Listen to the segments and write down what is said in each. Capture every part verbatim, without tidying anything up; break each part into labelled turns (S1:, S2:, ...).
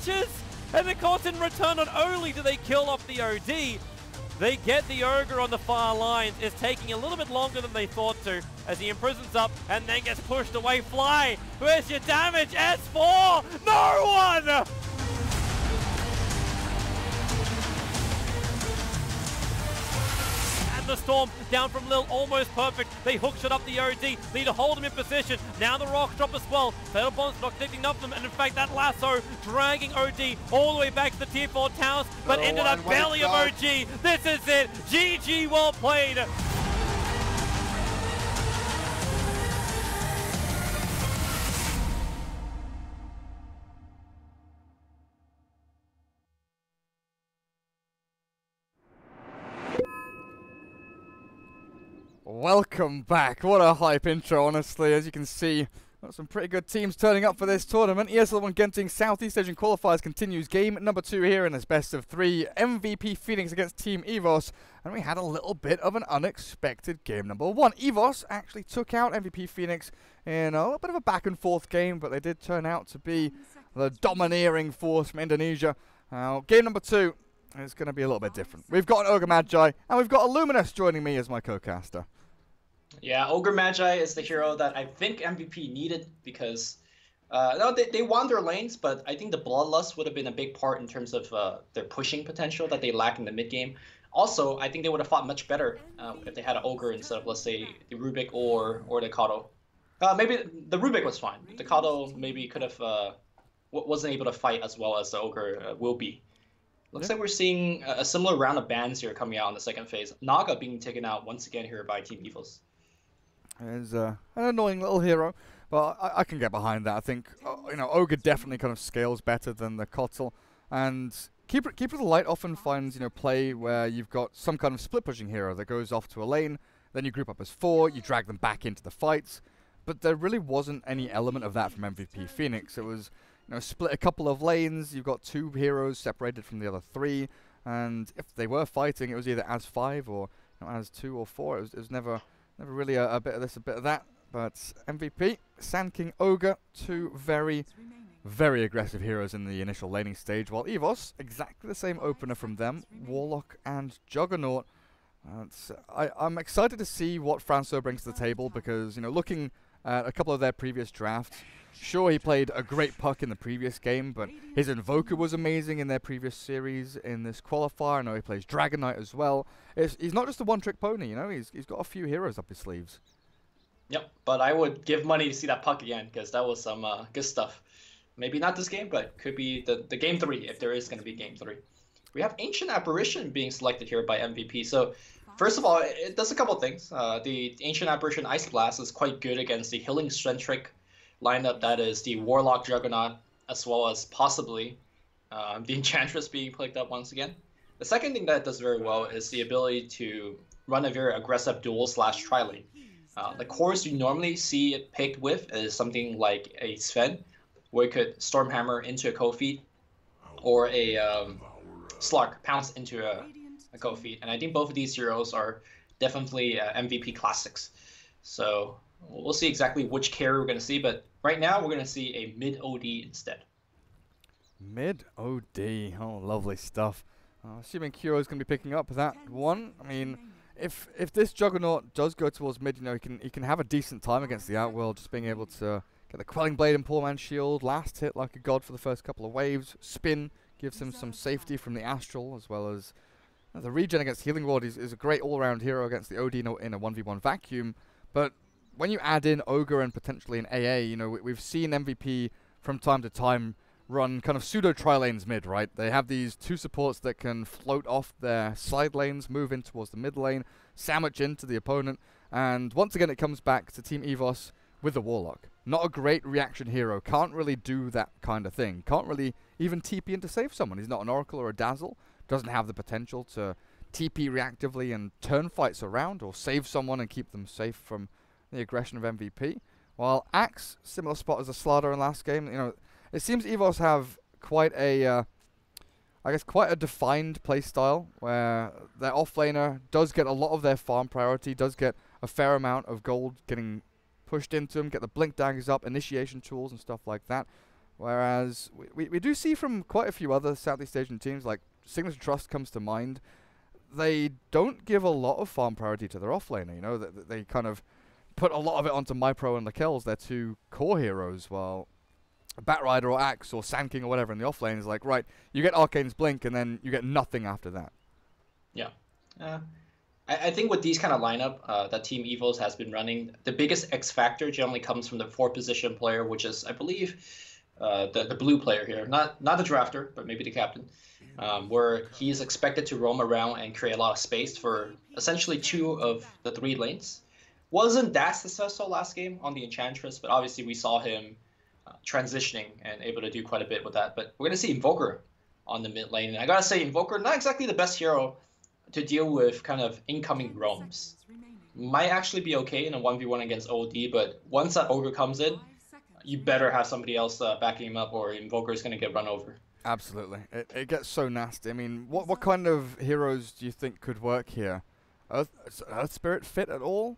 S1: leeches? And of course, in return, not only do they kill off the O D, they get the Ogre on the far lines. It's taking a little bit longer than they thought to, as he imprisons up and then gets pushed away. Fly, where's your damage? S four, no one! The Storm down from Lil, almost perfect. They hook shot up the O D, need to hold him in position. Now the rock drop as well. Fatal Bond's not connecting enough of them, and in fact that lasso dragging O D all the way back to the tier four towers, but
S2: oh,
S1: into the belly of O G. This is it. G G, well played.
S3: Welcome back. What a hype intro, honestly. As you can see, got some pretty good teams turning up for this tournament. E S L one Genting Southeast Asian Qualifiers continues game number two here in this best of three. M V P Phoenix against Team EVOS. And we had a little bit of an unexpected game number one. EVOS actually took out M V P Phoenix in a little bit of a back and forth game, but they did turn out to be the domineering force from Indonesia. Now, game number two is going to be a little bit different. We've got an Ogre Magi, and we've got Illuminous joining me as my co-caster.
S4: Yeah, Ogre Magi is the hero that I think M V P needed because uh, no, they, they won their lanes, but I think the Bloodlust would have been a big part in terms of uh, their pushing potential that they lack in the mid game. Also, I think they would have fought much better uh, if they had an Ogre instead of, let's say, the Rubik or or the Kato. Uh, maybe the Rubik was fine. The Kato maybe could have uh, wasn't able to fight as well as the Ogre uh, will be. Looks yeah. like we're seeing a similar round of bans here coming out in the second phase. Naga being taken out once again here by Team EVOS.
S3: Is uh, an annoying little hero, but I, I can get behind that. I think uh, you know Ogre definitely kind of scales better than the Kotal, and Keeper Keeper of the Light often finds you know play where you've got some kind of split pushing hero that goes off to a lane, then you group up as four, you drag them back into the fights, but there really wasn't any element of that from M V P Phoenix. It was you know split a couple of lanes, you've got two heroes separated from the other three, and if they were fighting, it was either as five or you know, as two or four. It was, it was never. Never really a, a bit of this, a bit of that, but M V P, Sand King, Ogre, two very, very aggressive heroes in the initial laning stage, while EVOS, exactly the same opener from them, Warlock and Juggernaut. Uh, I, I'm excited to see what Francois brings to the table because, you know, looking at a couple of their previous drafts, sure, he played a great puck in the previous game, but his Invoker was amazing in their previous series. In this qualifier, I know he plays Dragon Knight as well. It's, he's not just a one-trick pony, you know. He's he's got a few heroes up his sleeves.
S4: Yep, but I would give money to see that puck again because that was some uh, good stuff. Maybe not this game, but could be the the game three if there is going to be game three. We have Ancient Apparition being selected here by M V P. So first of all, it does a couple things. Uh, the Ancient Apparition Ice Blast is quite good against the healing centric lineup that is the Warlock Juggernaut, as well as possibly uh, the Enchantress being picked up once again. The second thing that it does very well is the ability to run a very aggressive dual slash tri-lane. Uh, the cores you normally see it picked with is something like a Sven, where you could Stormhammer into a Kofi, or a um, Slark pounce into a, a Kofi. And I think both of these heroes are definitely uh, M V P classics. So we'll see exactly which carry we're going to see, but right now we're going to see a mid O D instead.
S3: Mid O D, oh lovely stuff. Uh, assuming Kuro is going to be picking up that one. I mean, if if this Juggernaut does go towards mid, you know, he can he can have a decent time against the Outworld, just being able to get the Quelling Blade and Poor Man's Shield, last hit like a god for the first couple of waves, spin, gives him some safety from the Astral, as well as uh, the regen against Healing Ward is, is a great all-around hero against the O D in a, in a one v one vacuum, but when you add in Ogre and potentially an A A, you know, we, we've seen M V P from time to time run kind of pseudo tri-lanes mid, right? They have these two supports that can float off their side lanes, move in towards the mid lane, sandwich into the opponent, and once again it comes back to Team EVOS with the Warlock. Not a great reaction hero, can't really do that kind of thing, can't really even T P in to save someone. He's not an Oracle or a Dazzle, doesn't have the potential to T P reactively and turn fights around or save someone and keep them safe from the aggression of M V P. While Axe, similar spot as a Slardar in last game, you know, it seems EVOS have quite a, uh, I guess, quite a defined play style where their offlaner does get a lot of their farm priority, does get a fair amount of gold getting pushed into him, get the blink daggers up, initiation tools and stuff like that. Whereas we, we, we do see from quite a few other Southeast Asian teams, like Signature Trust comes to mind, they don't give a lot of farm priority to their offlaner. You know, they, they kind of put a lot of it onto MyPro and Lakelz, their two core heroes, while Batrider or Axe or Sand King or whatever in the offlane is like, right, you get Arcane's Blink and then you get nothing after that.
S4: Yeah. Uh, I, I think with these kind of lineup uh, that Team Evos has been running, the biggest X factor generally comes from the fourth position player, which is, I believe, uh, the, the blue player here. Not, not the drafter, but maybe the captain. Um, where he is expected to roam around and create a lot of space for essentially two of the three lanes. Wasn't that successful last game on the Enchantress, but obviously we saw him uh, transitioning and able to do quite a bit with that. But we're going to see Invoker on the mid lane. And I got to say, Invoker, not exactly the best hero to deal with kind of incoming roams. Might actually be okay in a one v one against O D, but once that Ogre comes in, you better have somebody else uh, backing him up or Invoker is going to get run over.
S3: Absolutely. It, it gets so nasty. I mean, what what kind of heroes do you think could work here? Earth, is Earth Spirit fit at all?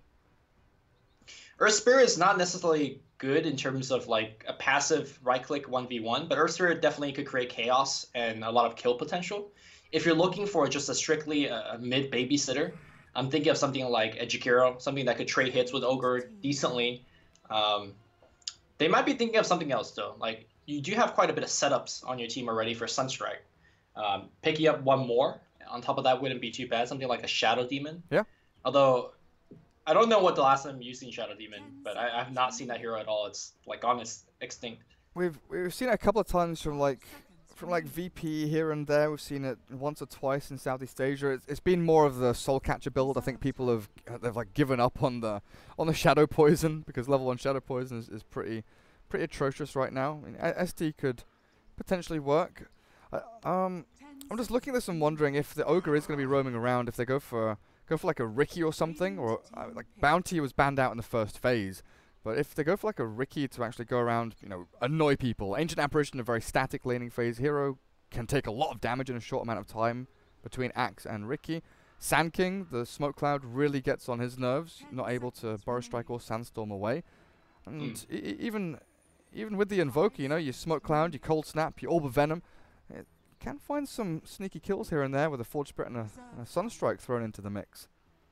S4: Earth Spirit is not necessarily good in terms of like a passive right-click one v one, but Earth Spirit definitely could create chaos and a lot of kill potential. If you're looking for just a strictly a, a mid babysitter, I'm thinking of something like a Jakiro, something that could trade hits with Ogre decently. Um, they might be thinking of something else though. Like, you do have quite a bit of setups on your team already for Sunstrike. Um, picking up one more on top of that wouldn't be too bad. Something like a Shadow Demon.
S3: Yeah.
S4: Although, I don't know what the last time you've seen Shadow Demon, but I, I have not seen that hero at all. It's like gone extinct.
S3: We've we've seen it a couple of times from like from like V P here and there. We've seen it once or twice in Southeast Asia. It's, it's been more of the Soul Catcher build. I think people have they've like given up on the on the Shadow Poison because level one Shadow Poison is, is pretty. pretty atrocious right now. I mean, S T could potentially work. Uh, um, I'm just looking at this and wondering if the Ogre is going to be roaming around, if they go for go for like a Riki or something, or uh, like Bounty was banned out in the first phase, but if they go for like a Riki to actually go around, you know, annoy people. Ancient Apparition, a very static laning phase hero, can take a lot of damage in a short amount of time between Axe and Riki. Sand King, the Smoke Cloud, really gets on his nerves, not able to Burrow Strike or Sandstorm away. And mm. e even... Even with the Invoker, you know, your Smoke Cloud, your Cold Snap, your Orb of Venom, it can find some sneaky kills here and there with a Forge Spirit and a, and a Sunstrike thrown into the mix.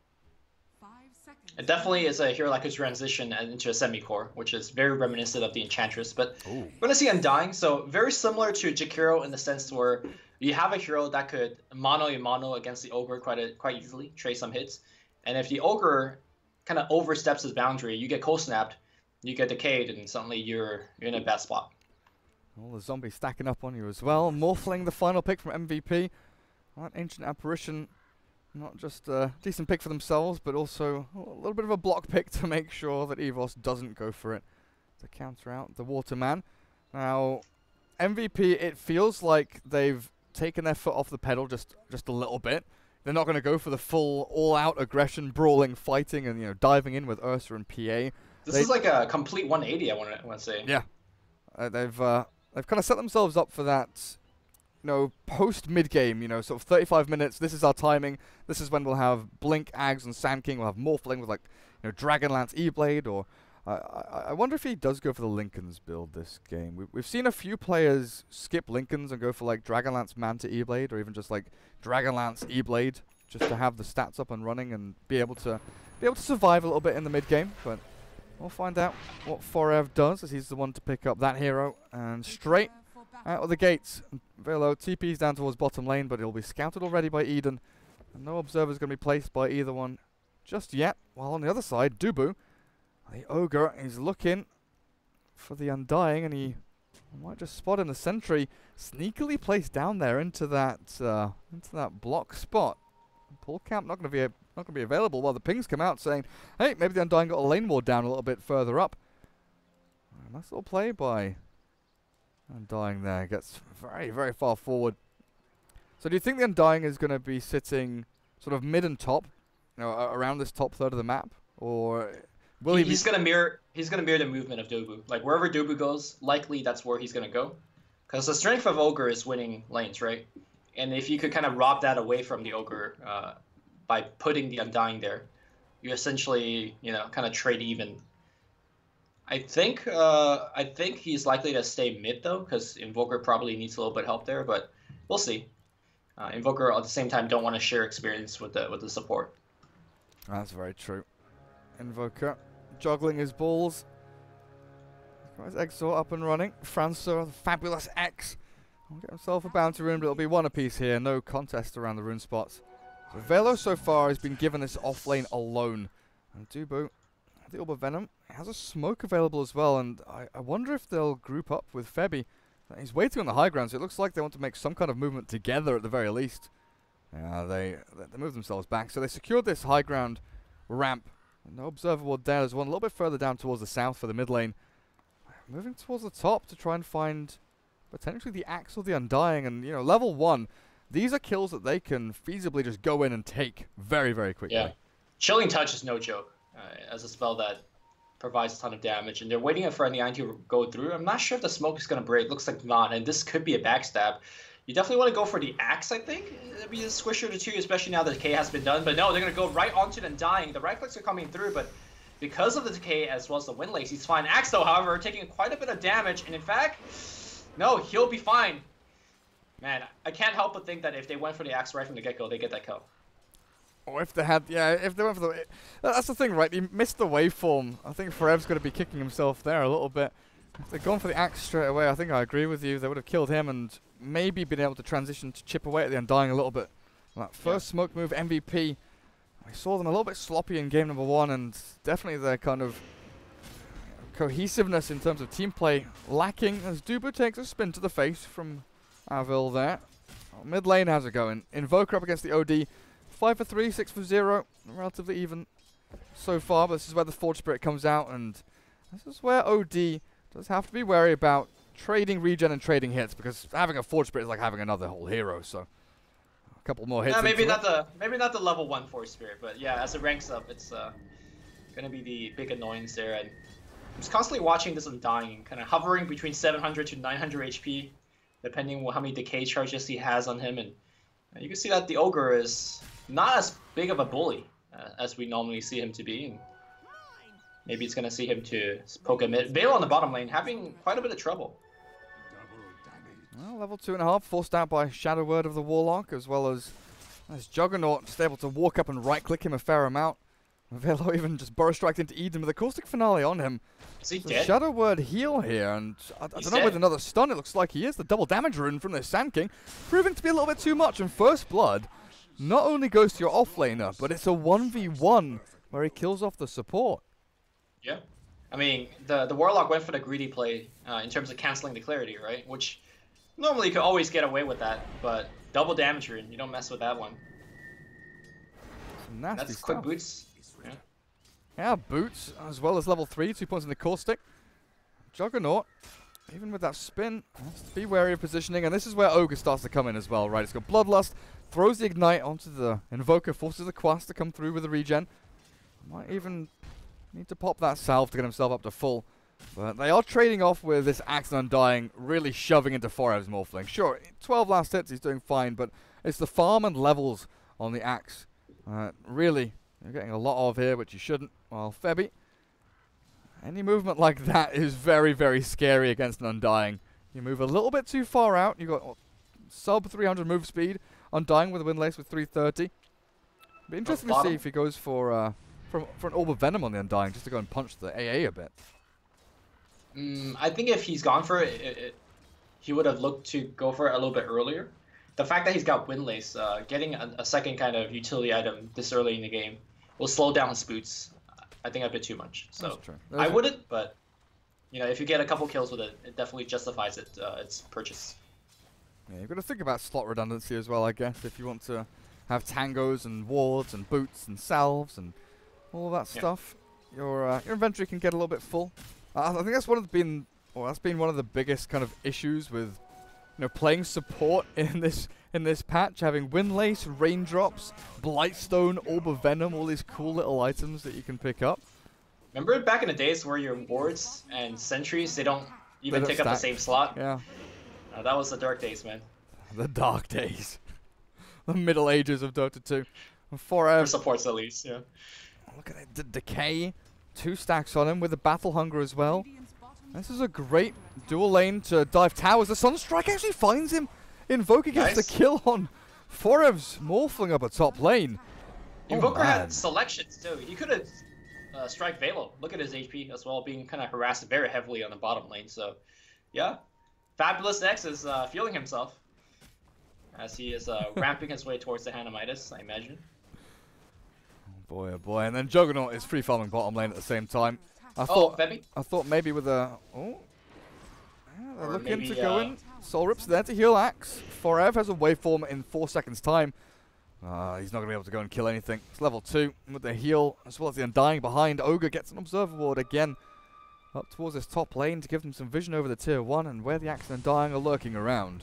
S4: It definitely is a hero that could transition into a semi-core, which is very reminiscent of the Enchantress. But Ooh. We're going to see Undying, so very similar to Jakiro in the sense where you have a hero that could mono a mono against the Ogre quite a, quite easily, trade some hits. And if the Ogre kind of oversteps his boundary, you get Cold Snapped, you get decayed, and suddenly you're you're in a bad spot.
S3: All the zombies stacking up on you as well. Morphling, the final pick from M V P. That Ancient Apparition, not just a decent pick for themselves, but also a little bit of a block pick to make sure that Evos doesn't go for it to counter out the Waterman. Now, M V P, it feels like they've taken their foot off the pedal just just a little bit. They're not going to go for the full all-out aggression, brawling, fighting, and you know diving in with Ursa and P A.
S4: This they is like a complete one eighty, I want to want to say.
S3: Yeah, uh, they've uh, they've kind of set themselves up for that, you know, post mid game. You know, sort of thirty-five minutes. This is our timing. This is when we'll have Blink, Ags, and Sand King. We'll have Morphling with like, you know, Dragonlance, E-Blade, or uh, I I wonder if he does go for the Linken's build this game. We we've seen a few players skip Linken's and go for like Dragonlance Manta E-Blade, or even just like Dragonlance E-Blade, just to have the stats up and running and be able to be able to survive a little bit in the mid game, but. We'll find out what Forev does, as he's the one to pick up that hero. And straight out of the gates, Velo T P's down towards bottom lane, but he'll be scouted already by Eden. And no observer's going to be placed by either one just yet. While on the other side, Dubu, the Ogre, is looking for the Undying, and he might just spot in the sentry sneakily placed down there into that uh, into that block spot. Pull camp not going to be a Not going to be available while the pings come out saying, hey, maybe the Undying got a lane ward down a little bit further up. Uh, nice little play by Undying there. Gets very, very far forward. So do you think the Undying is going to be sitting sort of mid and top, you know, uh, around this top third of the map? Or will he, he
S4: He's going to mirror He's going to mirror the movement of Dubu. Like, wherever Dubu goes, likely that's where he's going to go. Because the strength of Ogre is winning lanes, right? And if you could kind of rob that away from the Ogre, uh, by putting the Undying there, you essentially, you know, kind of trade even. I think uh, I think he's likely to stay mid though, because Invoker probably needs a little bit of help there, but we'll see. Uh, Invoker at the same time don't want to share experience with the with the support.
S3: That's very true. Invoker juggling his balls. Got his Exort up and running. Francois, the fabulous X, will get himself a bounty rune, but it'll be one apiece here. No contest around the rune spots. So Velo so far has been given this off lane alone. And Dubu, the Orb of Venom, has a smoke available as well, and I, I wonder if they'll group up with Febby. He's waiting on the high ground, so it looks like they want to make some kind of movement together at the very least. Yeah, they, they move themselves back. So they secured this high ground ramp. No observable there. There's one a little bit further down towards the south for the mid lane. Moving towards the top to try and find potentially the Axe or the Undying. And, you know, level one, these are kills that they can feasibly just go in and take very, very quickly.
S4: Yeah. Chilling Touch is no joke uh, as a spell that provides a ton of damage. And they're waiting for Undying to go through. I'm not sure if the smoke is going to break. Looks like not. And this could be a backstab. You definitely want to go for the Axe, I think. It'd be a squisher to two, especially now that the decay has been done. But no, they're going to go right onto the Undying. The right clicks are coming through, but because of the decay as well as the Windlace, he's fine. Axe, though, however, taking quite a bit of damage. And in fact, no, he'll be fine. Man, I can't help but think that if they went for the Axe right from the get-go, they get that kill.
S3: Or if they had, yeah, if they went for the... That's the thing, right? He missed the waveform. I think Forev's going to be kicking himself there a little bit. If they'd gone for the Axe straight away, I think I agree with you. They would have killed him and maybe been able to transition to chip away at the Undying a little bit. That first yeah. smoke move, M V P, I saw them a little bit sloppy in game number one, and definitely their kind of cohesiveness in terms of team play lacking as Dubu takes a spin to the face from Avil there. Oh, mid lane, how's it going? Invoker up against the O D. five for three, six for zero. Relatively even so far, but this is where the Forge Spirit comes out, and this is where O D does have to be wary about trading regen and trading hits, because having a Forge Spirit is like having another whole hero, so a couple more hits.
S4: Yeah, maybe not it. the maybe not the level one Forge Spirit, but yeah, as it ranks up, it's uh, gonna be the big annoyance there. And I'm just constantly watching this Undying, kind of hovering between seven hundred to nine hundred H P, depending on how many decay charges he has on him. And uh, you can see that the Ogre is not as big of a bully uh, as we normally see him to be. And maybe it's going to see him to poke a mid. Vale on the bottom lane having quite a bit of trouble.
S3: Well, level two and a half, forced out by Shadow Word of the Warlock, as well as, as Juggernaut just able to walk up and right-click him a fair amount. Velo even just burrow striked into Eden with a Caustic Finale on him.
S4: Is he
S3: so
S4: dead?
S3: Shadow Word heal here, and I, I don't know,
S4: dead.
S3: with another stun, it looks like he is. The double damage rune from the Sand King, proving to be a little bit too much, and First Blood not only goes to your offlaner, but it's a one v one where he kills off the support.
S4: Yeah. I mean, the, the Warlock went for the greedy play uh, in terms of canceling the Clarity, right? Which normally you could always get away with that, but double damage rune, you don't mess with that one.
S3: Some nasty
S4: That's
S3: stuff.
S4: quick boots. Yeah.
S3: Yeah, boots, as well as level three, two points in the Caustic. Juggernaut, even with that spin, has to be wary of positioning, and this is where Ogre starts to come in as well, right? It's got Bloodlust, throws the Ignite onto the Invoker, forces the Quast to come through with the regen. Might even need to pop that salve to get himself up to full. But they are trading off with this Axe and Undying, really shoving into Forev's Morphling. Sure, twelve last hits, he's doing fine, but it's the farm and levels on the Axe. Uh, really, you're getting a lot of here, which you shouldn't. While Febby, any movement like that is very, very scary against an Undying. You move a little bit too far out, you've got oh, sub three hundred move speed. Undying with a Windlace with three thirty. Be interesting to see if he goes for uh, for, for an Orb of Venom on the Undying, just to go and punch the A A a bit.
S4: Mm, I think if he's gone for it, it, it, he would have looked to go for it a little bit earlier. The fact that he's got Windlace, uh, getting a, a second kind of utility item this early in the game will slow down his boots. I think a bit too much. So I wouldn't, but you know, if you get a couple kills with it, it definitely justifies it. Uh, its purchase.
S3: Yeah, you've got to think about slot redundancy as well, I guess, if you want to have tangos and wards and boots and salves and all of that
S4: yeah.
S3: stuff. Your uh, your inventory can get a little bit full. Uh, I think that's one of the been, well, that's been one of the biggest kind of issues with, you know, playing support in this in this patch, having Windlace, Raindrops, Blightstone, Orb of Venom, all these cool little items that you can pick up.
S4: Remember back in the days where your wards and sentries, they don't even
S3: they don't
S4: take
S3: stack.
S4: up the same slot?
S3: Yeah.
S4: Uh, that was the dark days, man.
S3: The dark days. The Middle Ages of Dota two. And Forev.
S4: For supports at least, yeah.
S3: Look at it, the decay. two stacks on him with the Battle Hunger as well. This is a great dual lane to dive towers. The Sunstrike actually finds him. Invoker gets
S4: Nice.
S3: the kill on Forev's Morphling up a top lane.
S4: Invoker
S3: oh, man.
S4: had selections too. He could have uh, strike Velo. Look at his H P as well, being kind of harassed very heavily on the bottom lane. So, yeah, Fabulous X is uh, feeling himself as he is uh, ramping his way towards the Hanamitis, I imagine.
S3: Oh boy, oh boy, and then Juggernaut is free farming bottom lane at the same time. I
S4: Oh,
S3: thought,
S4: Febby.
S3: I thought maybe with a oh, yeah, they're
S4: Or
S3: looking
S4: maybe,
S3: to go
S4: uh,
S3: in. Soul Rip's there to heal Axe. Forev has a waveform in four seconds time. Uh, he's not going to be able to go and kill anything. It's level two with the heal, as well as the Undying behind. Ogre gets an Observer Ward again up towards this top lane to give them some vision over the tier one and where the Axe and Undying are lurking around.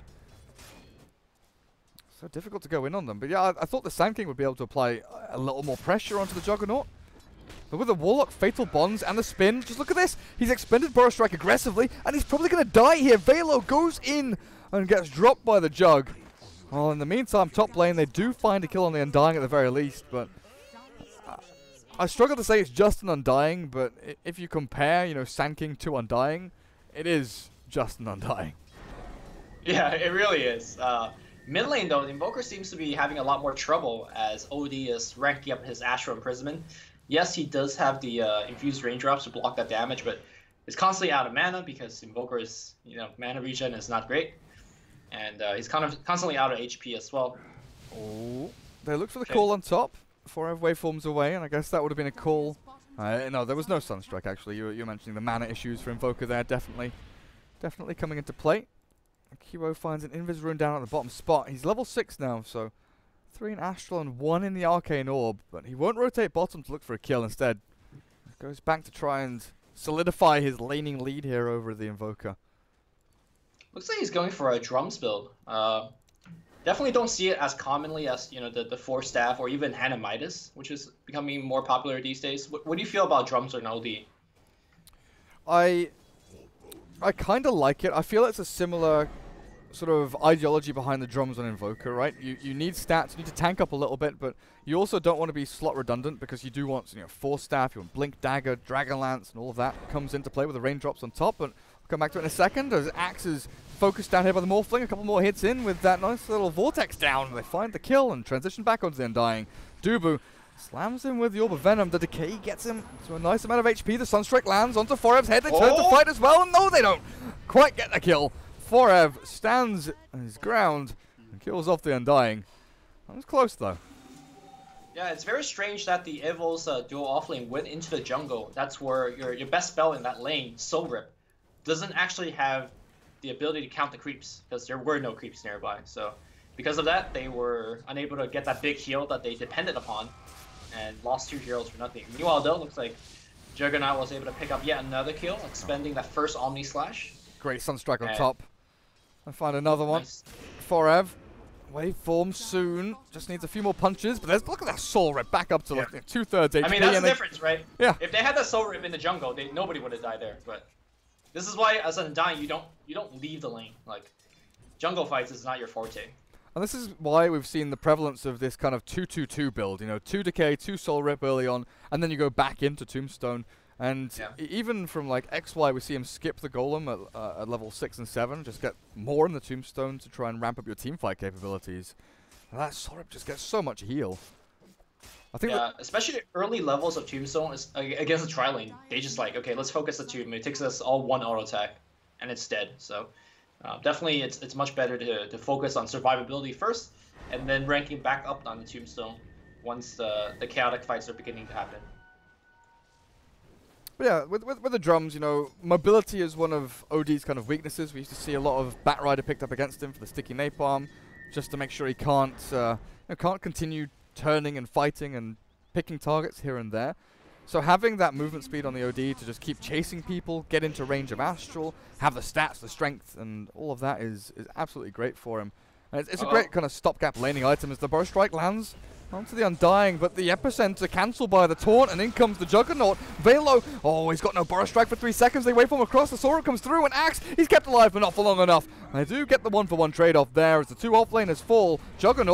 S3: So difficult to go in on them. But yeah, I, I thought the Sand King would be able to apply a little more pressure onto the Juggernaut. But with the Warlock, Fatal Bonds, and the spin, just look at this. He's expended Burrow Strike aggressively, and he's probably going to die here. Velo goes in and gets dropped by the Jug. Well, in the meantime, top lane, they do find a kill on the Undying at the very least, but uh, I struggle to say it's just an Undying, but I if you compare, you know, Sand King to Undying, it is just an Undying.
S4: Yeah, it really is. Uh, mid lane though, Invoker seems to be having a lot more trouble as O D is ranking up his Astral Imprisonment. Yes, he does have the uh, infused raindrops to block that damage, but he's constantly out of mana because Invoker's, you know, mana regen is not great, and uh, he's kind of constantly out of H P as well.
S3: Oh, they look for the
S4: Okay.
S3: call on top. Forever waveforms away, and I guess that would have been a call. Uh, no, there was no Sunstrike actually. You were, you were mentioning the mana issues for Invoker there, definitely, definitely coming into play. Kiro finds an Invis Rune down at the bottom spot. He's level six now, so three in Astral and one in the Arcane Orb, but he won't rotate bottom to look for a kill. Instead, goes back to try and solidify his laning lead here over the Invoker.
S4: Looks like he's going for a drums build. Uh, definitely don't see it as commonly as, you know, the, the four staff or even Hanamitis, which is becoming more popular these days. What, what do you feel about drums or no D?
S3: I I kind of like it. I feel it's a similar sort of ideology behind the drums on Invoker, right? You you need stats, you need to tank up a little bit, but you also don't want to be slot redundant because you do want, you know, Force Staff, you want Blink Dagger, Dragonlance, and all of that comes into play with the raindrops on top. But I'll come back to it in a second as Axe is focused down here by the Morphling. A couple more hits in with that nice little Vortex down. They find the kill and transition back onto the Undying. Dubu slams him with the Orb of Venom. The Decay gets him to a nice amount of H P. The Sunstrike lands onto Forev's head. They turn to
S4: Oh!
S3: fight as well, and no, they don't quite get the kill. Forev stands his ground and kills off the Undying. That was close though.
S4: Yeah, it's very strange that the Evil's uh, dual offlane went into the jungle. That's where your your best spell in that lane, Soul Rip, doesn't actually have the ability to count the creeps because there were no creeps nearby. So because of that, they were unable to get that big heal that they depended upon and lost two heroes for nothing. Meanwhile, though, looks like Juggernaut was able to pick up yet another kill, expending that first Omni Slash.
S3: Great Sunstrike on
S4: And-
S3: top. I find another one.
S4: Nice.
S3: Forev. Waveform soon. Just needs a few more punches. But there's, look at that Soul Rip back up to
S4: Yeah.
S3: like two thirds H P.
S4: I mean, that's the
S3: and they-
S4: difference, right?
S3: Yeah.
S4: If they had that Soul Rip in the jungle, they, nobody would have died there. But this is why, as an Undying, you don't you don't leave the lane. Like, jungle fights is not your forte.
S3: And this is why we've seen the prevalence of this kind of two two two build. You know, two Decay, two Soul Rip early on, and then you go back into Tombstone. And
S4: Yeah.
S3: e even from like X Y, we see him skip the Golem at, uh, at level six and seven, just get more in the Tombstone to try and ramp up your teamfight capabilities. And that Soul Rip just gets so much heal. I think
S4: Yeah,
S3: that
S4: especially early levels of Tombstone is, uh, against the tri-lane, they just like, okay, let's focus the Tomb. It takes us all one auto attack, and it's dead. So uh, definitely it's it's much better to, to focus on survivability first, and then ranking back up on the Tombstone once the, the chaotic fights are beginning to happen.
S3: But yeah, with, with, with the drums, you know, mobility is one of O D's kind of weaknesses. We used to see a lot of Batrider picked up against him for the sticky napalm, just to make sure he can't, uh, you know, can't continue turning and fighting and picking targets here and there. So having that movement speed on the O D to just keep chasing people, get into range of Astral, have the stats, the strength, and all of that is, is absolutely great for him. And it's, it's a
S4: Uh-oh.
S3: great kind of stopgap laning item as the Burrow Strike lands onto the Undying, but the Epicenter cancelled by the taunt, and in comes the Juggernaut. Velo, oh, he's got no Burrow Strike for three seconds. They wait for him across. The Sora comes through, and Axe, he's kept alive, but not for long enough. They do get the one-for-one trade-off there as the two offlaners fall. Juggernaut,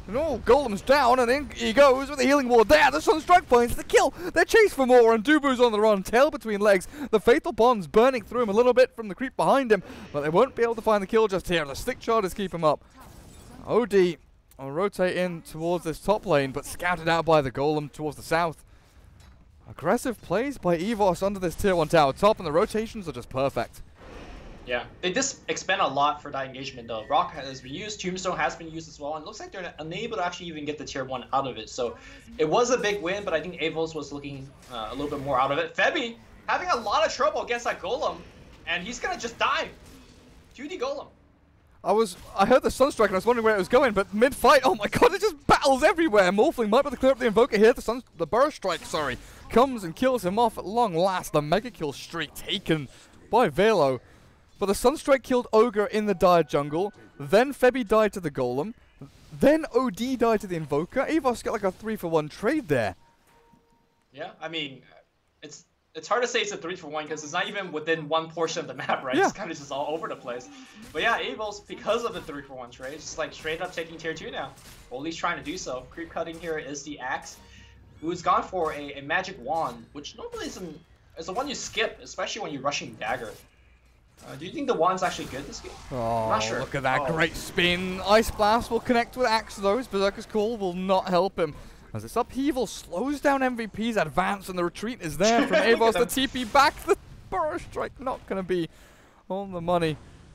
S3: And oh, Golem's down, and in he goes with the healing ward there. The Sunstrike finds the kill. They chase for more, and Dubu's on the run, tail between legs. The Fatal Bond's burning through him a little bit from the creep behind him, but they won't be able to find the kill just here. The stick charters keep him up. O D will rotate in towards this top lane, but scouted out by the Golem towards the south. Aggressive plays by EVOS under this tier one tower top, and the rotations are just perfect.
S4: Yeah, they just expand a lot for that engagement though. Rock has been used, Tombstone has been used as well, and it looks like they're unable to actually even get the tier one out of it. So it was a big win, but I think EVOS was looking uh, a little bit more out of it. Febby having a lot of trouble against that Golem, and he's gonna just die. two D Golem.
S3: I was, I heard the Sunstrike and I was wondering where it was going, but mid-fight, oh my god, it just battles everywhere. Morphling might be able to clear up the Invoker here. The Sun, the Burst Strike, sorry, comes and kills him off at long last. The Mega Kill streak taken by Velo. But the Sunstrike killed Ogre in the Dire jungle. Then Febby died to the Golem. Then O D died to the Invoker. EVOS got like a three for one trade there.
S4: Yeah, I mean, it's it's hard to say it's a three for one because it's not even within one portion of the map, right?
S3: Yeah.
S4: It's kind of just all over the place. But yeah, EVOS, because of the three for one trade, just like straight up taking tier two now. Or at least trying to do so. Creep cutting here is the Axe, who's gone for a, a Magic Wand, which normally isn't, is the one you skip, especially when you're rushing Dagger. Uh, do you think the wand's actually good this game?
S3: Oh,
S4: I'm not sure.
S3: Look at that
S4: Oh.
S3: great spin. Ice Blast will connect with Axe though. His Berserker's Call will not help him. As this upheaval slows down M V P's advance, and the retreat is there from EVOS. The T P back. The Burrow Strike not going to be on the money.